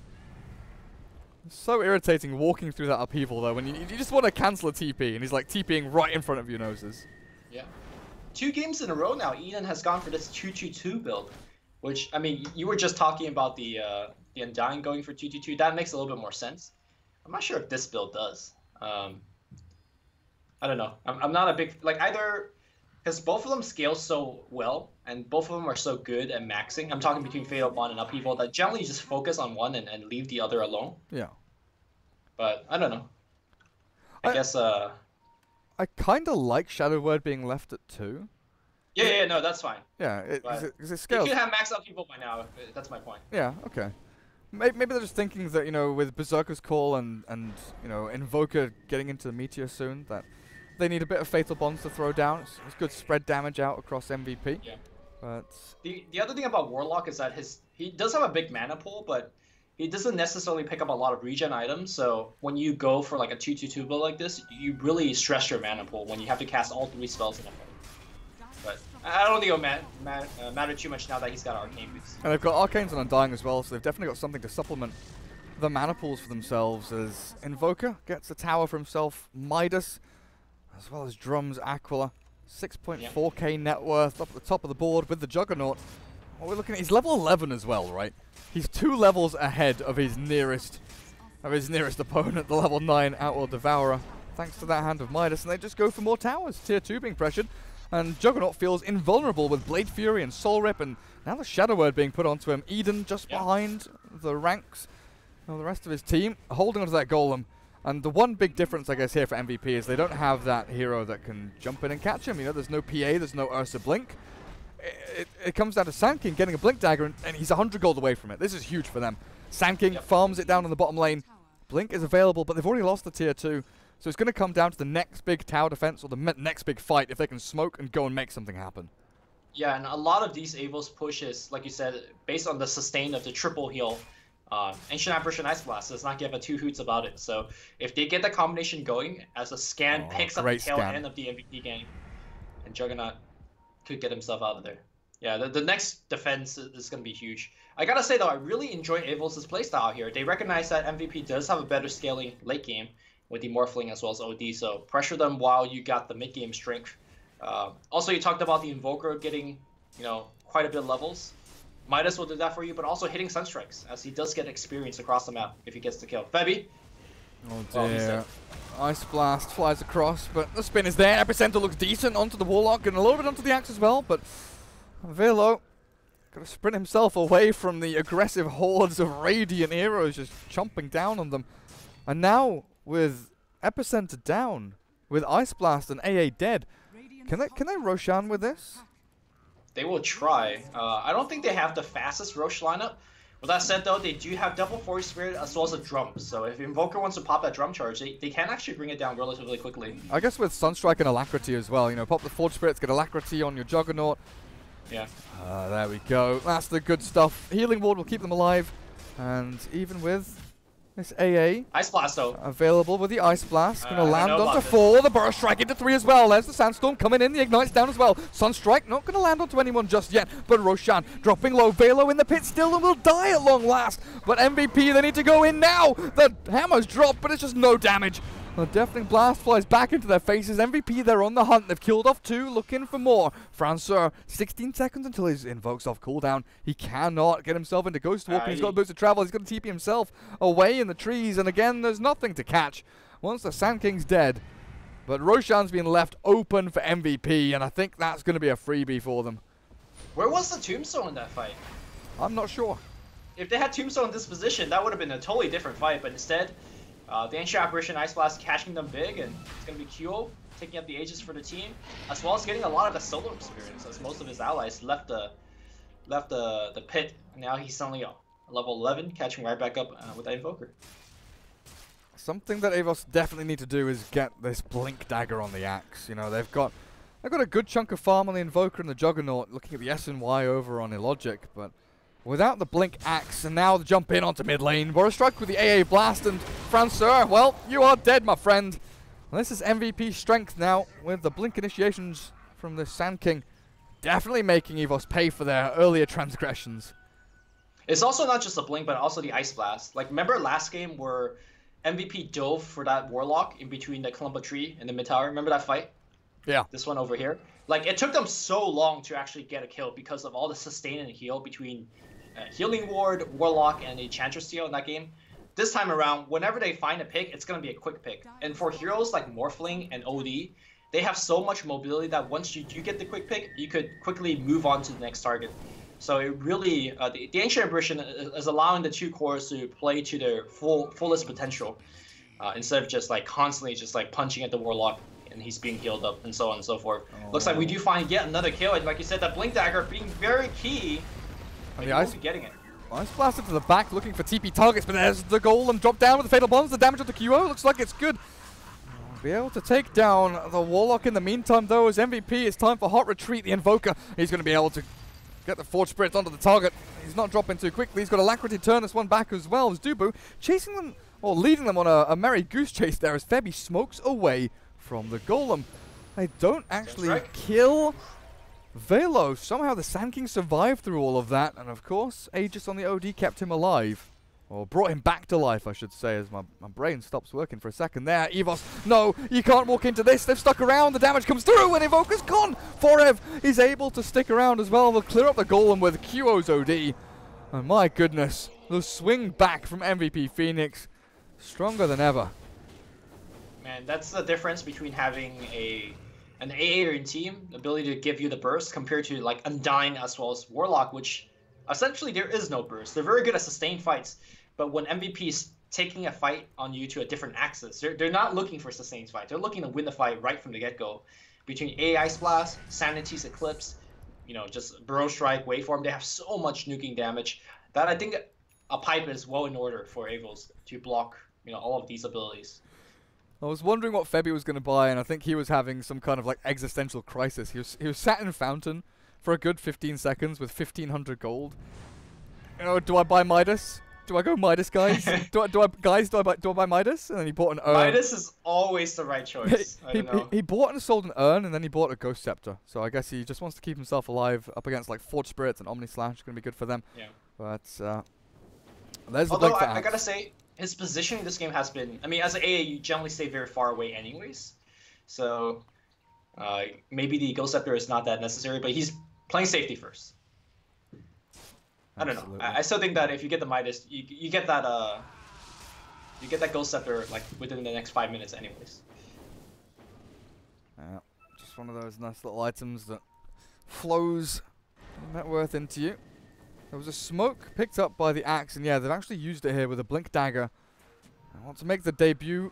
S3: It's so irritating walking through that upheaval though, when you, you just want to cancel a T P, and he's like TPing right in front of your noses.
S4: Yeah. Two games in a row now, Eden has gone for this two two two build. Which, I mean, you were just talking about the uh, the Undying going for two two two. That makes a little bit more sense. I'm not sure if this build does. Um, I don't know. I'm, I'm not a big... Like, either... Because both of them scale so well, and both of them are so good at maxing. I'm talking between Fatal Bond and Upheaval, that generally you just focus on one and, and leave the other alone.
S3: Yeah.
S4: But, I don't know. I, I guess... uh.
S3: I kind of like Shadow Word being left at two.
S4: Yeah, yeah, no, that's fine.
S3: Yeah, it,
S4: But
S3: it, it scales.
S4: You could have max Upheaval by now. That's my point.
S3: Yeah, okay. Maybe, maybe they're just thinking that, you know, with Berserker's Call and, and, you know, Invoker getting into the Meteor soon, that they need a bit of Fatal Bonds to throw down. It's, it's good spread damage out across M V P.
S4: Yeah.
S3: But
S4: The, the other thing about Warlock is that his he does have a big mana pool, but he doesn't necessarily pick up a lot of regen items. So when you go for like a two two two build like this, you really stress your mana pool when you have to cast all three spells in a fight. But I don't think it'll ma ma uh, matter too much now that he's got Arcane Boots.
S3: And they've got Arcanes and Undying as well, so they've definitely got something to supplement the mana pools for themselves, as Invoker gets a tower for himself, Midas, as well as Drums, Aquila. six point four K net worth up at the top of the board with the Juggernaut. What we're looking at, he's level eleven as well, right? He's two levels ahead of his nearest of his nearest opponent, the level nine Outworld Devourer, thanks to that hand of Midas, and they just go for more towers. Tier two being pressured. And Juggernaut feels invulnerable with Blade Fury and Soul Rip, and now the Shadow Word being put onto him. Eden just yeah. behind the ranks of the rest of his team, holding onto that Golem. And the one big difference, I guess, here for M V P is they don't have that hero that can jump in and catch him. You know, there's no P A, there's no Ursa Blink. It, it, it comes down to Sand King getting a Blink Dagger, and, and he's one hundred gold away from it. This is huge for them. Sand King yep. farms it down on the bottom lane. Blink is available, but they've already lost the tier two. So it's going to come down to the next big tower defense or the next big fight if they can smoke and go and make something happen.
S4: Yeah, and a lot of these EVOS pushes, like you said, based on the sustain of the triple heal, uh, Ancient Apparition Ice Blast does not give a two hoots about it. So if they get the combination going, as a scan
S3: oh,
S4: picks up the tail
S3: scan.
S4: end of the M V P game, and Juggernaut could get himself out of there. Yeah, the, the next defense is, is going to be huge. I gotta say though, I really enjoy EVOS' playstyle here. They recognize that M V P does have a better scaling late game, with the Morphling as well as O D, so pressure them while you got the mid-game strength. Uh, also, you talked about the Invoker getting, you know, quite a bit of levels. Midas will do that for you, but also hitting Sunstrikes, as he does get experience across the map if he gets the kill. Febby?
S3: Oh
S4: Oh,
S3: dear. Ice Blast flies across, but the spin is there. Epicenter looks decent onto the Warlock and a little bit onto the Axe as well, but Velo got to sprint himself away from the aggressive hordes of Radiant heroes just chomping down on them. And now, with Epicenter down, with Ice Blast and A A dead, can they can they Roshan with this?
S4: They will try. Uh, I don't think they have the fastest Rosh lineup, With that said, though, they do have double Force Spirit as well as a drum. So if Invoker wants to pop that drum charge, they, they can actually bring it down relatively quickly.
S3: I guess with Sunstrike and Alacrity as well, you know, pop the Forge Spirits, get Alacrity on your Juggernaut.
S4: Yeah.
S3: Uh, there we go. That's the good stuff. Healing Ward will keep them alive. And even with this A A
S4: Ice Blast, though.
S3: available with the Ice Blast.
S4: Uh,
S3: Going to land
S4: know
S3: onto
S4: about
S3: four. The Burst Strike into three as well. There's the Sandstorm coming in. The Ignite's down as well. Sunstrike not going to land onto anyone just yet. But Roshan dropping low. Velo in the pit still and will die at long last. But M V P, they need to go in now. The hammer's dropped, but it's just no damage. The Deafening Blast flies back into their faces. M V P, they're on the hunt. They've killed off two, looking for more. Francoeur, sixteen seconds until he invokes off cooldown. He cannot get himself into Ghost Walk. Uh, he's got a boost of travel. He's going to T P himself away in the trees. And again, there's nothing to catch once the Sand King's dead. But Roshan's been left open for M V P, and I think that's going to be a freebie for them.
S4: Where was the Tombstone in that fight?
S3: I'm not sure.
S4: If they had Tombstone in this position, that would have been a totally different fight. But instead, Uh, the Ancient Apparition Ice Blast catching them big, and it's going to be Q O taking up the Aegis for the team, as well as getting a lot of the solo experience, as most of his allies left the left the, the pit. And now he's suddenly level eleven, catching right back up uh, with that Invoker.
S3: Something that Avos definitely need to do is get this Blink Dagger on the Axe. You know, they've got they've got a good chunk of farm on the Invoker and the Juggernaut, looking at the S and Y over on Illogic, but without the Blink Axe, and now the jump in onto mid lane. Boris Strike with the A A Blast, and Francoeur, well, you are dead, my friend. And this is M V P strength now, with the Blink initiations from the Sand King. Definitely making Evos pay for their earlier transgressions.
S4: It's also not just the Blink, but also the Ice Blast. Like, remember last game where M V P dove for that Warlock in between the clump of tree and the mid tower? Remember that fight?
S3: Yeah.
S4: This one over here? Like, it took them so long to actually get a kill because of all the sustain and heal between Uh, Healing Ward, Warlock, and a Chantress Steel in that game. This time around, whenever they find a pick, it's going to be a quick pick. And for heroes like Morphling and O D, they have so much mobility that once you do get the quick pick, you could quickly move on to the next target. So it really, uh, the, the Ancient Apparition is allowing the two cores to play to their full fullest potential, uh, instead of just like constantly just like punching at the Warlock and he's being healed up and so on and so forth. Oh. Looks like we do find yet another kill, and like you said, that Blink Dagger being very key.
S3: And the ice,
S4: getting it.
S3: Ice Blasted to the back, looking for T P targets, but there's the Golem drop down with the Fatal Bonds. The damage of the Q O looks like it's good. Be able to take down the Warlock in the meantime, though, as M V P. It's time for Hot Retreat. The Invoker, he's going to be able to get the Forge Spirit onto the target. He's not dropping too quickly. He's got Alacrity turn this one back as well as Dubu, chasing them, or leading them on a, a merry goose chase there as Febby smokes away from the Golem. They don't actually kill Velo. Somehow the Sand King survived through all of that, and of course, Aegis on the O D kept him alive. Or brought him back to life, I should say, as my, my brain stops working for a second there. Evos, no, you can't walk into this. They've stuck around. The damage comes through, and Invoker's gone. Forev is able to stick around as well. They'll clear up the Golem with Q O's O D. And my goodness, the swing back from M V P Phoenix, stronger than ever.
S4: Man, that's the difference between having a an A A in team, the ability to give you the burst, compared to like Undyne as well as Warlock, which essentially there is no burst. They're very good at sustained fights, but when M V P is taking a fight on you to a different axis, they're, they're not looking for sustained fights. They're looking to win the fight right from the get-go. Between A A Ice Blast, Sanity's Eclipse, you know, just Burrow Strike, Waveform, they have so much nuking damage that I think a pipe is well in order for Avos to block, you know, all of these abilities.
S3: I was wondering what Febby was going to buy, and I think he was having some kind of like existential crisis. He was he was sat in Fountain for a good fifteen seconds with fifteen hundred gold. You know, do I buy Midas? Do I go Midas, guys? do I do I guys do I buy do I buy Midas? And then he bought an urn.
S4: Midas is always the right choice.
S3: he,
S4: I don't know.
S3: He, he bought and sold an urn, and then he bought a Ghost Scepter. So I guess he just wants to keep himself alive up against like Forge Spirits and Omni Slash. It's going to be good for them.
S4: Yeah.
S3: But uh, there's the
S4: Although
S3: Blink
S4: I, I gotta say, his positioning in this game has been, I mean, as an A A, you generally stay very far away anyways. So uh, maybe the Ghost Scepter is not that necessary, but he's playing safety first. I don't know. I, I still think that if you get the Midas, you, you get that uh, you get that Ghost Scepter like within the next five minutes anyways.
S3: Yeah, just one of those nice little items that flows net worth into you. There was a smoke picked up by the axe, and yeah, they've actually used it here with a Blink Dagger. I want to make the debut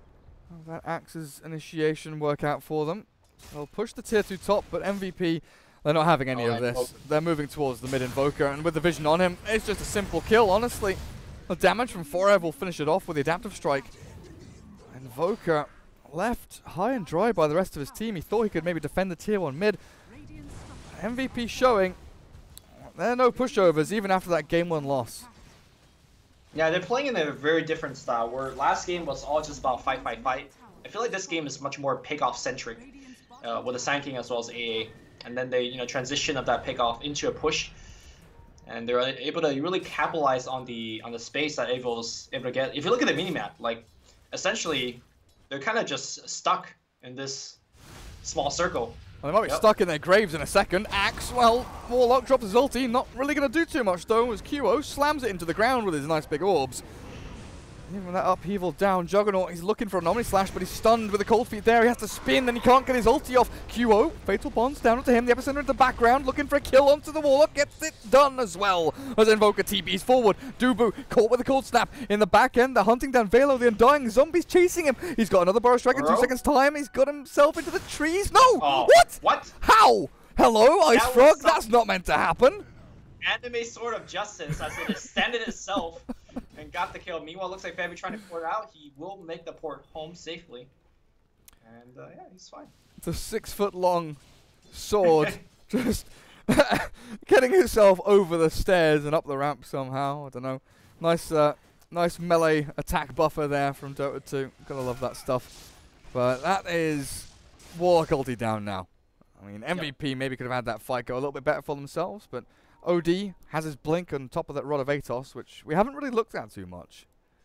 S3: of that axe's initiation work out for them. They'll push the tier two top, but M V P They're not having any
S4: Oh,
S3: of this.
S4: Invoker.
S3: They're moving towards the mid-Invoker, and with the vision on him, it's just a simple kill, honestly. The damage from forev will finish it off with the Adaptive Strike. Invoker left high and dry by the rest of his team. He thought he could maybe defend the tier one mid. M V P showing there are no pushovers even after that game one loss.
S4: Yeah, they're playing in a very different style, where last game was all just about fight, fight, fight. I feel like this game is much more pick-off centric, uh, with the Sand King as well as A A. And then they, you know, transition of that pick-off into a push. And they're able to really capitalize on the on the space that Evo's able to get. If you look at the minimap, like, essentially, they're kind of just stuck in this small circle.
S3: Well, they might be
S4: Yep.
S3: stuck in their graves in a second. Axe, well, Warlock drops his ulti. Not really going to do too much, though, as Q O slams it into the ground with his nice big orbs. Even that upheaval down, Juggernaut, he's looking for an Omni Slash, but he's stunned with the cold feet there. He has to spin, then he can't get his ulti off. Q O, Fatal Bonds down onto him. The Epicenter in the background, looking for a kill onto the Warlock. Gets it done as well. As Invoker T Bs forward. Dubu caught with a cold snap in the back end. They're hunting down Velo, the Undying. Zombies chasing him. He's got another Burrow Strike in two
S4: Burrow?
S3: seconds time. He's got himself into the trees. No!
S4: Oh,
S3: What?
S4: What?
S3: How? Hello, Ice
S4: That was
S3: Frog?
S4: some-
S3: That's not meant to happen.
S4: Anime Sword of Justice as it extended itself and got the kill. Meanwhile, looks like Fabi trying to port out. He will make the port home safely. And uh, yeah, he's fine.
S3: The six foot long sword just getting himself over the stairs and up the ramp somehow. I don't know. Nice, uh, nice melee attack buffer there from Dota two. Gotta love that stuff. But that is Warlock ulti down now. I mean, M V P maybe could have had that fight go a little bit better for themselves, but O D has his blink on top of that Rod of Atos, which we haven't really looked at too much.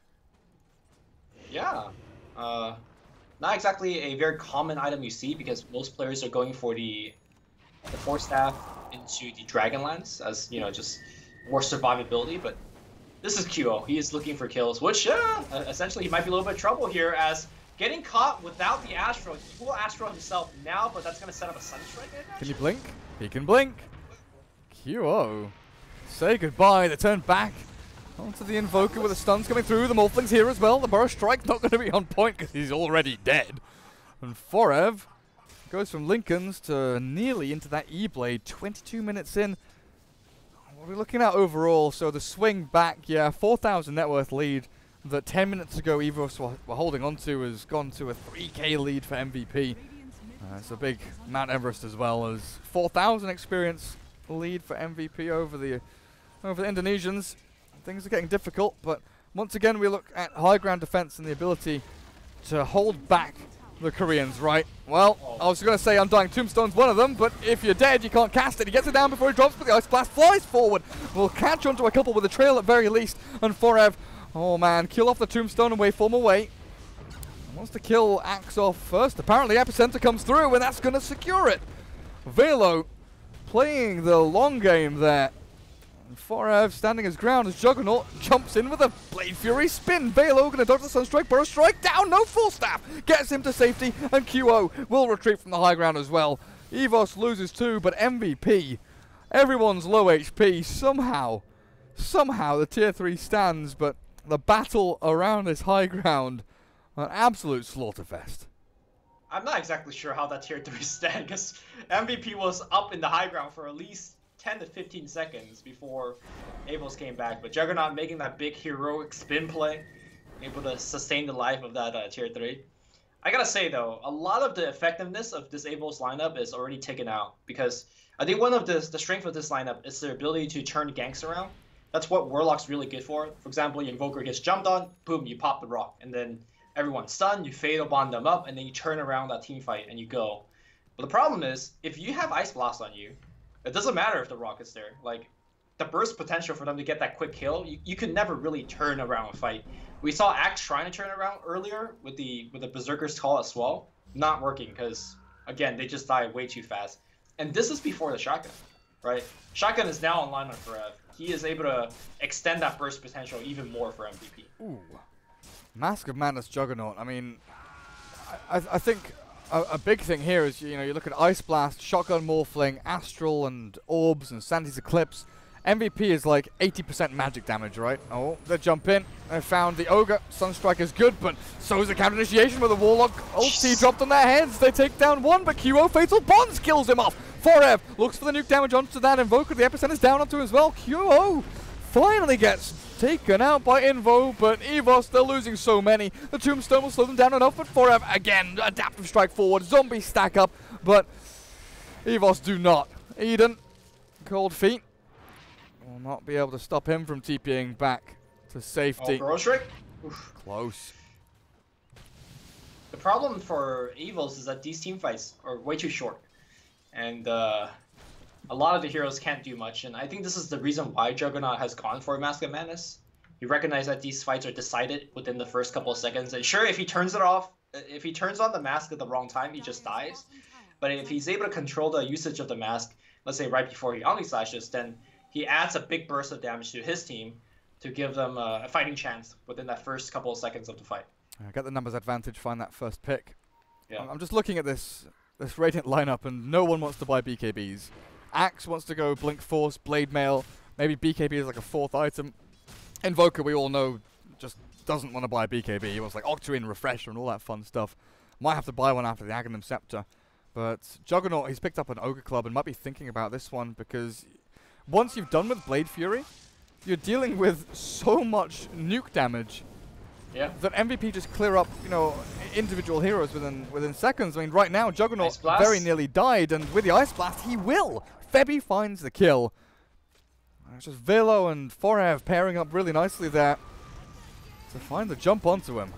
S4: Yeah. Uh, not exactly a very common item you see because most players are going for the the Force Staff into the Dragonlance as, you know, just more survivability, but this is Q O. He is looking for kills, which uh, essentially he might be a little bit of trouble here as getting caught without the Astro. He will Astro himself now, but that's going to set up a Sunstrike.
S3: Can he blink? He can blink. Q O. Say goodbye. They turn back onto the Invoker with the stuns coming through. The Morphling's here as well. The Burrow Strike not going to be on point because he's already dead. And forev goes from Lincoln's to nearly into that E-Blade. twenty-two minutes in. What are we looking at overall? So the swing back, yeah, four thousand net worth lead that ten minutes ago Evos were, were holding on to has gone to a three K lead for M V P. Uh, it's a big Mount Everest as well as four thousand experience lead for M V P over the over the Indonesians. Things are getting difficult, but once again we look at high ground defense and the ability to hold back the Koreans, right? Well, I was going to say Undying Tombstone's one of them, but if you're dead, you can't cast it. He gets it down before he drops, but the Ice Blast flies forward. We'll catch onto a couple with a trail at very least, and forev, oh man, kill off the Tombstone and waveform away. Wants to kill Axe off first. Apparently Epicenter comes through, and that's going to secure it. Velo playing the long game there. And forev standing his ground as Juggernaut jumps in with a Blade Fury spin. Velo going to dodge the Sunstrike, Burrow Strike down, no full staff. Gets him to safety, and Q O will retreat from the high ground as well. Evos loses too, but M V P, everyone's low H P. Somehow, somehow the tier three stands, but the battle around this high ground, an absolute slaughterfest.
S4: I'm not exactly sure how that tier three stand because M V P was up in the high ground for at least ten to fifteen seconds before Avos came back, but Juggernaut making that big heroic spin play, able to sustain the life of that uh, tier three. I gotta say though, a lot of the effectiveness of this Avos lineup is already taken out because I think one of the, the strength of this lineup is their ability to turn ganks around. That's what Warlock's really good for. For example, your Invoker gets jumped on, boom, you pop the rock, and then everyone's stunned, you Fatal Bond them up, and then you turn around that team fight and you go. But the problem is, if you have Ice Blast on you, it doesn't matter if the rock is there. Like, the burst potential for them to get that quick kill, you, you can never really turn around a fight. We saw Axe trying to turn around earlier with the with the Berserker's Call as well. Not working because, again, they just die way too fast. And this is before the Shotgun, right? Shotgun is now online on forev. He is able to extend that burst potential even more for M V P.
S3: Ooh. Mask of Madness Juggernaut. I mean, I, I, I think a, a big thing here is, you know, you look at Ice Blast, Shotgun Morphling, Astral, and Orbs, and Sandy's Eclipse. M V P is like eighty percent magic damage, right? Oh, they jump in. They found the Ogre. Sunstrike is good, but so is the counter initiation with a Warlock ulti dropped on their heads. They take down one, but Q O Fatal Bonds kills him off. Forev looks for the nuke damage onto that Invoker. The Epicenter is down onto him as well. Q O finally gets taken out by Invo, but EVOS, they're losing so many. The Tombstone will slow them down enough, but Forev, again, adaptive strike forward. Zombies stack up, but EVOS do not. Eden, Cold Feet, will not be able to stop him from TPing back to safety.
S4: Oh, Groshrick?
S3: Close.
S4: The problem for Evils is that these team fights are way too short. And uh, a lot of the heroes can't do much. And I think this is the reason why Juggernaut has gone for Mask of Madness. He recognized that these fights are decided within the first couple of seconds. And sure, if he turns it off, if he turns on the mask at the wrong time, he just dies. But if he's able to control the usage of the mask, let's say right before he Omni Slashes, then he adds a big burst of damage to his team to give them uh, a fighting chance within that first couple of seconds of the fight.
S3: Uh, get the numbers advantage, find that first pick.
S4: Yeah.
S3: I'm just looking at this this Radiant lineup, and no one wants to buy B K Bs. Axe wants to go Blink Force, Blade Mail, maybe B K B is like a fourth item. Invoker, we all know, just doesn't want to buy a B K B. He wants like Octarine Refresher and all that fun stuff. Might have to buy one after the Aghanim Scepter. But Juggernaut, he's picked up an Ogre Club and might be thinking about this one, because once you've done with Blade Fury, you're dealing with so much nuke damage.
S4: Yeah.
S3: That M V P just clear up, you know, individual heroes within within seconds. I mean, right now, Juggernaut very nearly died, and with the Ice Blast, he will. Febby finds the kill. Uh, it's just Velo and Forev pairing up really nicely there to find the jump onto him.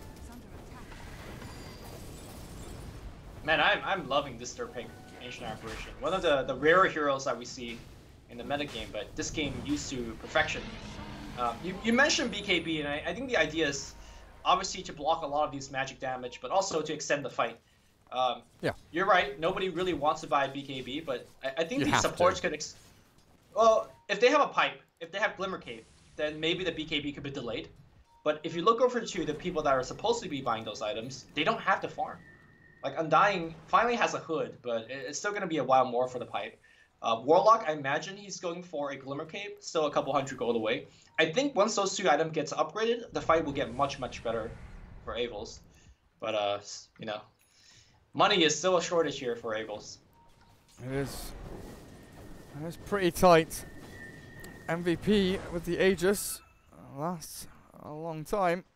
S4: Man, I'm, I'm loving this third pick, Ancient Apparition. One of the, the rarer heroes that we see in the metagame, but this game used to perfection. Uh, you, you mentioned B K B, and I, I think the idea is obviously to block a lot of these magic damage, but also to extend the fight. Um,
S3: yeah.
S4: You're right, nobody really wants to buy B K B, but I, I think
S3: you
S4: these supports could... Ex well, if they have a pipe, if they have Glimmer Cape, then maybe the B K B could be delayed. But if you look over to the people that are supposed to be buying those items, they don't have to farm. Like, Undying finally has a hood, but it's still going to be a while more for the pipe. Uh, Warlock, I imagine he's going for a Glimmer Cape, still a couple hundred gold away. I think once those two items gets upgraded, the fight will get much, much better for Avils. But, uh, you know, money is still a shortage here for Avils.
S3: It is. It is pretty tight. M V P with the Aegis uh, lasts a long time.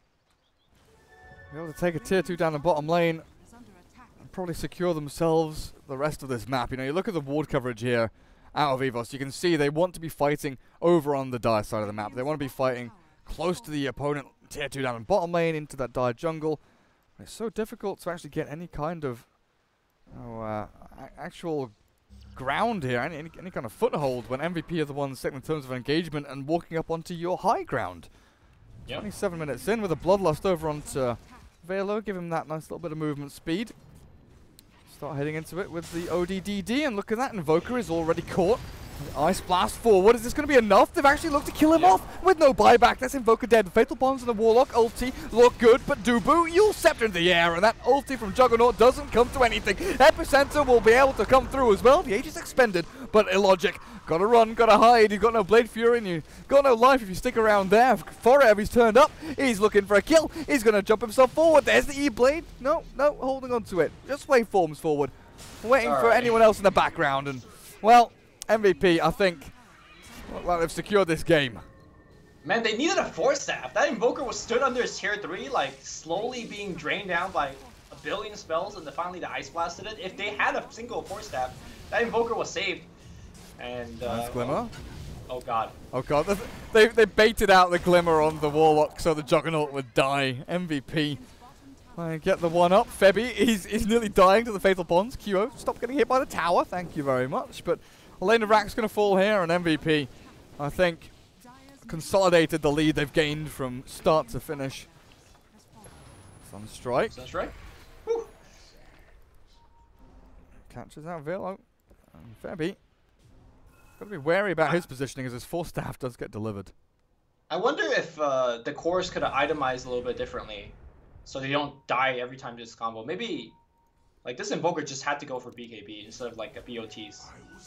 S3: Be able to take a tier two down the bottom lane. Probably secure themselves the rest of this map. You know, you look at the ward coverage here out of EVOS, you can see they want to be fighting over on the Dire side of the map. They want to be fighting close to the opponent, tier two down in bottom lane, into that Dire jungle. It's so difficult to actually get any kind of oh, uh, actual ground here, any, any, any kind of foothold when M V P are the ones setting the terms of engagement and walking up onto your high ground. Yep. twenty-seven minutes in with a Bloodlust over onto Velo, give him that nice little bit of movement speed. Start heading into it with the O D D D, and look at that, Invoker is already caught. Ice Blast forward, is this going to be enough? They've actually looked to kill him yeah. off with no buyback. That's Invoker dead. Fatal Bonds and the Warlock ulti look good, but Dubu, Yule Scepter in the air, and that ulti from Juggernaut doesn't come to anything. Epicenter will be able to come through as well. The Aegis expended, but Illogic. Gotta run, gotta hide, you've got no Blade Fury and you got no life if you stick around there. Forev, he's turned up, he's looking for a kill, he's gonna jump himself forward. There's the E-Blade. No, no, holding on to it. Just waveforms forward. Waiting All for right. anyone else in the background, and, well, M V P, I think, well, they've secured this game.
S4: Man, they needed a Force Staff. That Invoker was stood under his tier three, like, slowly being drained down by a billion spells, and then finally the Ice Blasted it. If they had a single Force Staff, that Invoker was saved. And, uh,
S3: nice Glimmer.
S4: Oh, oh god.
S3: Oh god, they, they baited out the Glimmer on the Warlock so the Juggernaut would die. M V P. I get the one up. Febby, he's, he's nearly dying to the Fatal Bonds. Q O, stop getting hit by the tower. Thank you very much. But Elena Rack's going to fall here, and M V P, I think, consolidated the lead they've gained from start to finish. Sunstrike.
S4: Sunstrike. Woo.
S3: Catches out Velo. And Febby. Got to be wary about his positioning as his Force Staff does get delivered.
S4: I wonder if uh, the cores could have itemized a little bit differently, so they don't die every time this combo. Maybe, like, this Invoker just had to go for B K B instead of, like, a B O Ts.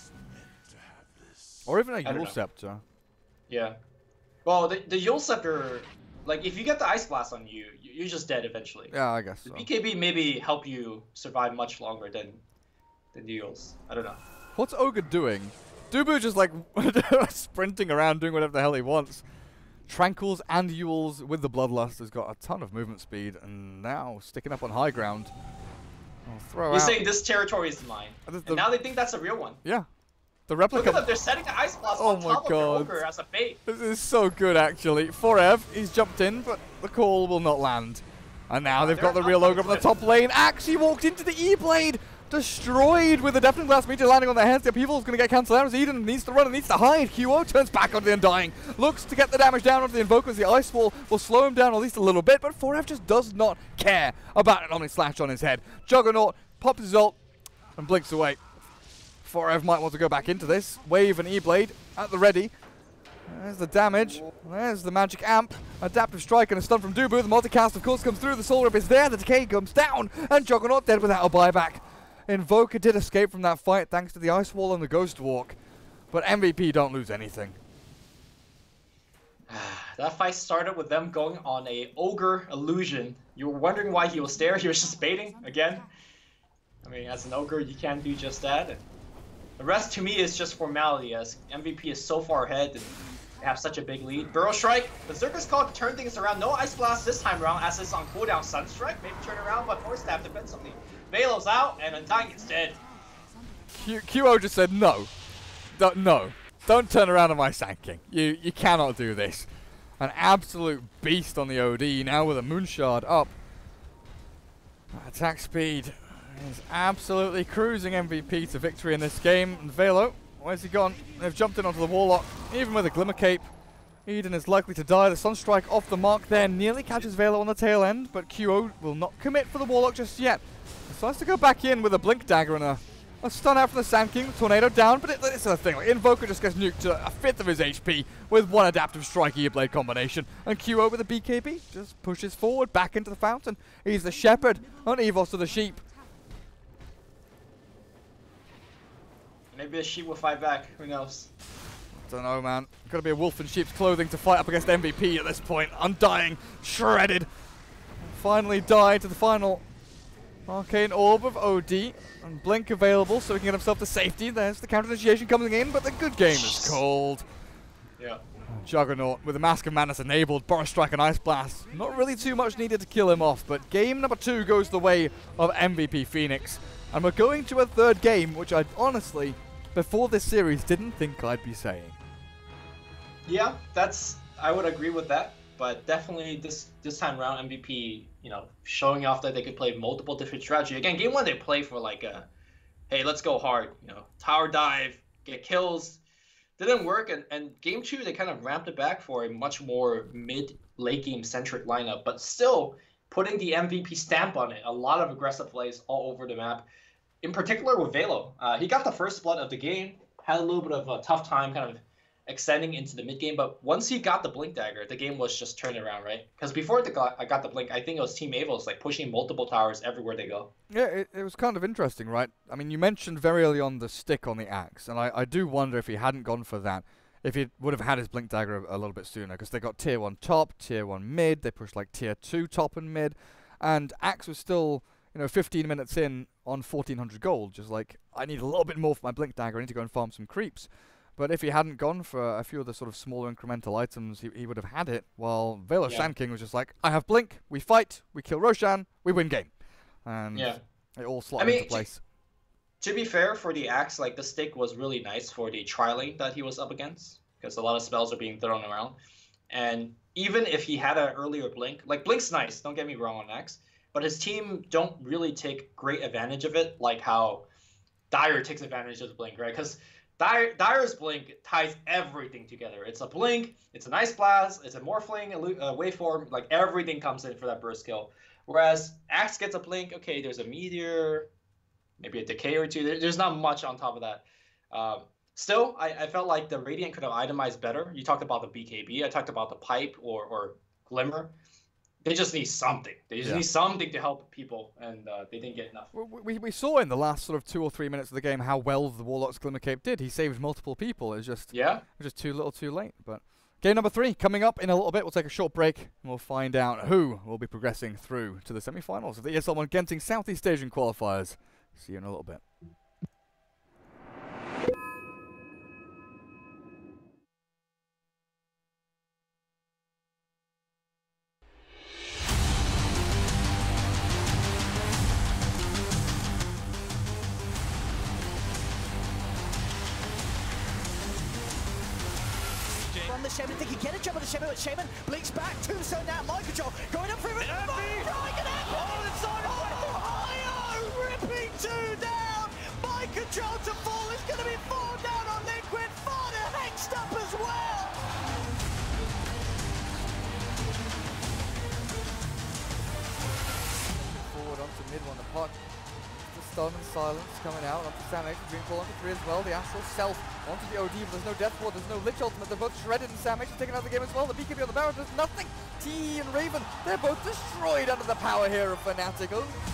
S3: Or even a Yule Scepter.
S4: Yeah. Well, the, the Yule Scepter, like, if you get the Ice Blast on you, you're just dead eventually.
S3: Yeah, I guess
S4: the
S3: so.
S4: B K B maybe help you survive much longer than, than the Yules. I don't know.
S3: What's Ogre doing? Dubu just like sprinting around doing whatever the hell he wants. Tranquils and Yules with the Bloodlust has got a ton of movement speed and now sticking up on high ground. I'll throw
S4: He's
S3: out.
S4: saying this territory is mine.
S3: Uh, the-
S4: And now they think that's a real one.
S3: Yeah. The
S4: Look
S3: replica.
S4: at them, they're setting the Ice Blast
S3: Oh
S4: on
S3: my
S4: top of their
S3: God.
S4: Ogre as a bait.
S3: This is so good, actually. Forev, he's jumped in, but the call will not land. And now they've got the real Ogre from the top lane. Axe, he walked into the E-Blade. Destroyed with the Deafening Blast meteor landing on their heads. The upheaval's going to get cancelled out as Eden needs to run and needs to hide. Q O turns back onto the Undying. Looks to get the damage down onto the Invokers. The Ice Wall will slow him down at least a little bit, but Forev just does not care about an Omni Slash on his head. Juggernaut pops his ult and blinks away. Forev might want to go back into this. Wave and E-Blade at the ready. There's the damage. There's the magic amp. Adaptive strike and a stun from Dubu. The multicast, of course, comes through. The Soul Rip is there. The decay comes down. And Juggernaut dead without a buyback. Invoker did escape from that fight thanks to the Ice Wall and the Ghost Walk. But M V P don't lose anything.
S4: That fight started with them going on a Ogre illusion. You were wondering why he was there. He was just baiting again. I mean, as an Ogre, you can't do just that. And the rest, to me, is just formality, as M V P is so far ahead and they have such a big lead. Burrow Strike, Berserker's Call to turn things around. No Ice Blast this time around, as it's on cooldown. Sunstrike, maybe turn around, but Force Stab defensively. Velo's out, and Undying is dead.
S3: Q QO just said no. Don't, no. Don't turn around on my Sand King. You, you cannot do this. An absolute beast on the O D, now with a Moonshard up. Attack speed is absolutely cruising M V P to victory in this game. And Velo, where's he gone? They've jumped in onto the Warlock, even with a Glimmer Cape. Eden is likely to die. The Sunstrike off the mark there nearly catches Velo on the tail end, but Q O will not commit for the Warlock just yet. Decides to go back in with a Blink Dagger and a, a stun out from the Sand King. The Tornado down, but it, it's the thing. Like, Invoker just gets nuked to a fifth of his H P with one Adaptive Strike E-Blade combination. And Q O with a B K B just pushes forward back into the fountain. He's the Shepherd on Evos to the Sheep.
S4: Maybe the sheep will fight back. Who knows?
S3: Don't know, man. Gotta be a wolf in sheep's clothing to fight up against M V P at this point. Undying, shredded. Finally died to the final Arcane Orb of O D. And Blink available so he can get himself to safety. There's the counter initiation coming in, but the good game is called.
S4: Yeah.
S3: Juggernaut with the Mask of Madness enabled. Boris Strike and Ice Blast. Not really too much needed to kill him off, but game number two goes the way of M V P Phoenix. And we're going to a third game, which I honestly, before this series, didn't think I'd be saying.
S4: Yeah, that's, I would agree with that, but definitely this this time around M V P, you know, showing off that they could play multiple different strategy. Again, game one they play for like a, hey, let's go hard, you know, tower dive, get kills. Didn't work, and, and game two they kind of ramped it back for a much more mid late game centric lineup, but still putting the M V P stamp on it. A lot of aggressive plays all over the map. In particular with Velo, uh, he got the first blood of the game, had a little bit of a tough time kind of extending into the mid game, but once he got the Blink Dagger, the game was just turning around, right? Because before the got, I got the Blink, I think it was Team Avos like pushing multiple towers everywhere they go.
S3: Yeah, it, it was kind of interesting, right? I mean, you mentioned very early on the stick on the axe, and I, I do wonder if he hadn't gone for that, if he would have had his Blink Dagger a, a little bit sooner, because they got tier one top, tier one mid, they pushed like tier two top and mid, and axe was still, you know, fifteen minutes in on fourteen hundred gold, just like, I need a little bit more for my Blink Dagger, I need to go and farm some creeps. But if he hadn't gone for a few of the sort of smaller incremental items, he, he would have had it, while Velo
S4: Yeah.
S3: Sand King was just like, I have Blink, we fight, we kill Roshan, we win game. And
S4: Yeah.
S3: it all slotted
S4: I mean,
S3: into place.
S4: To be fair, for the axe, like the stick was really nice for the tri-lane that he was up against, because a lot of spells are being thrown around. And even if he had an earlier Blink, like Blink's nice, don't get me wrong on axe, but his team don't really take great advantage of it, like how Dire takes advantage of the Blink, right? Because Dire, Dire's Blink ties everything together. It's a Blink, it's an Ice Blast, it's a Morphling, a uh, Waveform, like everything comes in for that burst kill. Whereas Axe gets a Blink, okay, there's a Meteor, maybe a Decay or two. There, there's not much on top of that. Um, still, I, I felt like the Radiant could have itemized better. You talked about the B K B, I talked about the Pipe or, or Glimmer. They just need something. They just
S3: Yeah.
S4: need something to help people, and uh, they didn't get enough.
S3: We, we, we saw in the last sort of two or three minutes of the game how well the Warlock's Glimmer Cape did. He saved multiple people. It was just,
S4: Yeah?
S3: it was just too little too late. But game number three coming up in a little bit. We'll take a short break and we'll find out who will be progressing through to the semi-finals of the E S L one Genting Southeast Asian qualifiers. See you in a little bit.
S2: on the Shaman. They can get a jump on the Shaman, but Shaman blinks back. Tombstone now, mind control. Going up for him. Trying an epic! Oh, it's on Ohio! Ripping two down! Mind control to fall. It's going to be four down on Liquid. Farder hexed up as well!
S3: Forward onto mid one, the pot. The stun and silence coming out onto Samh, Dreamfall onto three as well. The Astral Self onto the O D, but there's no Death Ward, there's no Lich Ultimate. They're both shredded, and Samh is taking out the game as well. The B K B on the Baron does nothing. T and Raven, they're both destroyed under the power here of Fnatic.